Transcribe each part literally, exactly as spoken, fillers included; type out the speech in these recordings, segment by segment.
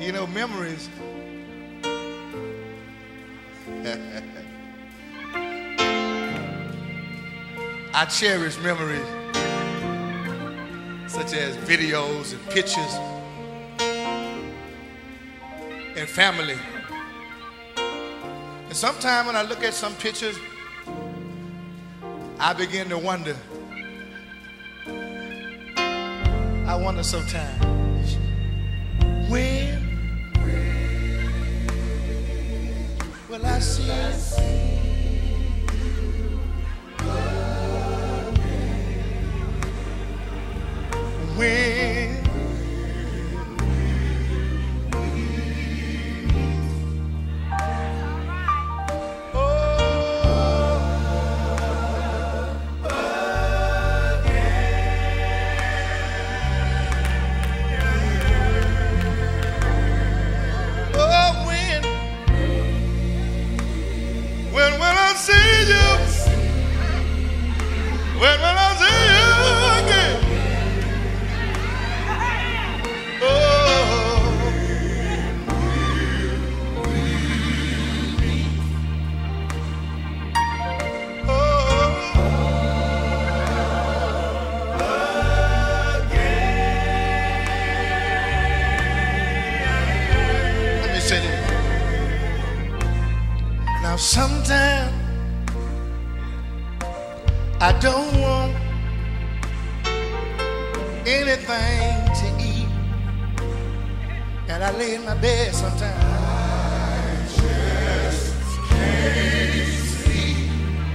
You know, memories. I cherish memories such as videos and pictures and family. And sometimes when I look at some pictures, I begin to wonder. I wonder sometimes, when will I see when sometimes I don't want anything to eat, and I lay in my bed sometimes. I just can't sleep.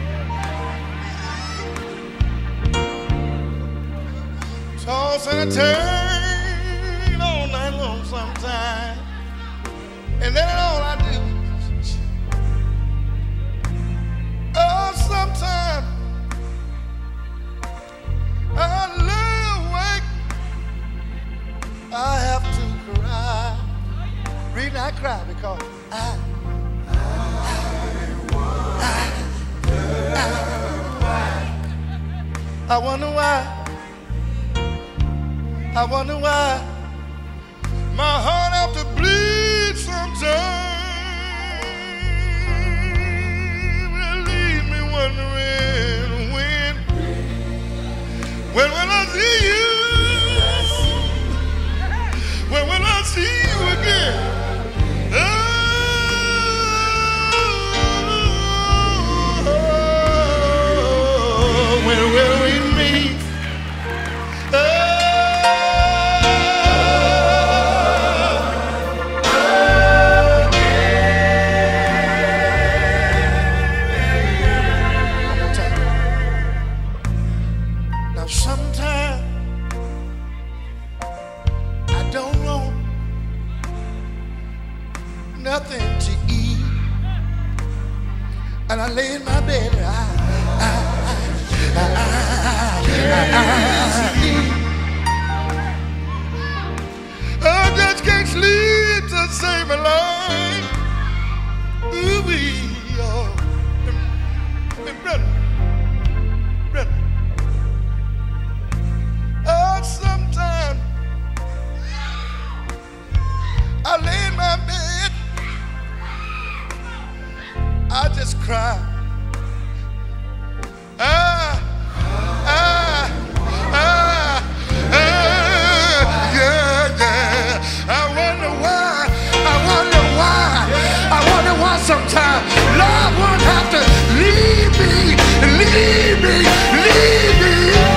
Toss and turn all night long sometimes, and then all I do. Sometimes I lay awake, I have to cry. Reason I cry because I, I, I, I, I wonder why, I wonder why my heart have to bleed sometimes. Wondering when, when will I see you? When will I see you again? Oh, when will we meet? Oh, sometimes I don't want nothing to eat, and I lay in my bed and I, I, I, I, I, I just can't sleep to save my life. Ooh, we are, and brother, brother. Oh, sometimes I lay in my bed, I just cry. Ah, ah, ah, ah, yeah, yeah. I wonder why, I wonder why, I wonder why sometimes love would have to leave me, leave me, leave me.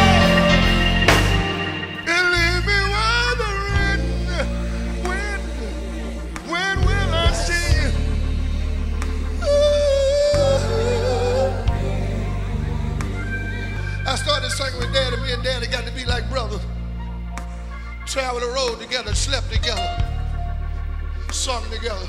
I started singing with Daddy. Me and Daddy got to be like brothers. Traveled the road together, slept together, sung together.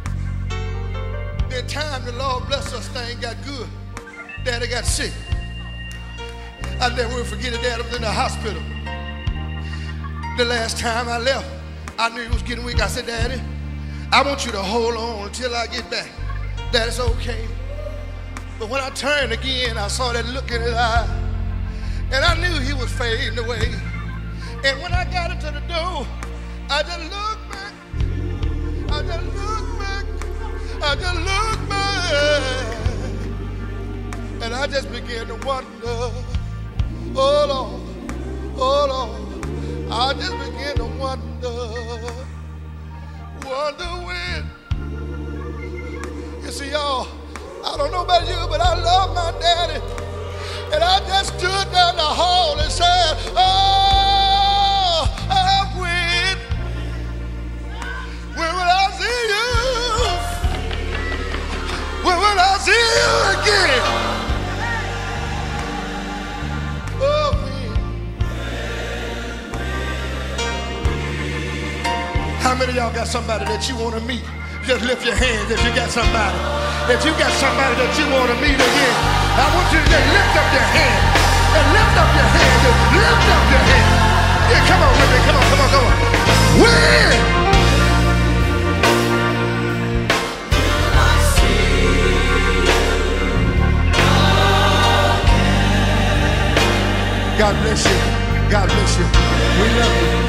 Then time the Lord bless us, thing got good. Daddy got sick. I never will forget it. Daddy was in the hospital. The last time I left, I knew he was getting weak. I said, Daddy, I want you to hold on until I get back. Daddy said, okay. But when I turned again, I saw that look in his eye. And I knew he was fading away. And when I got into the door, I just looked back begin to wonder, oh Lord, oh Lord, I just begin to wonder, wonder when. You see, y'all, I don't know about you, but I love my daddy. And I just stood down the hall and said, oh, I win. When will I see you? When will I see you again? Oh, win. How many of y'all got somebody that you want to meet? Just lift your hands if you got somebody. If you got somebody that you want to meet again, I want you to just lift up your hand. And lift up your hand. And lift up your hand. Yeah, come on with me. Come on, come on, come on. Win! God bless you. God bless you. We love you.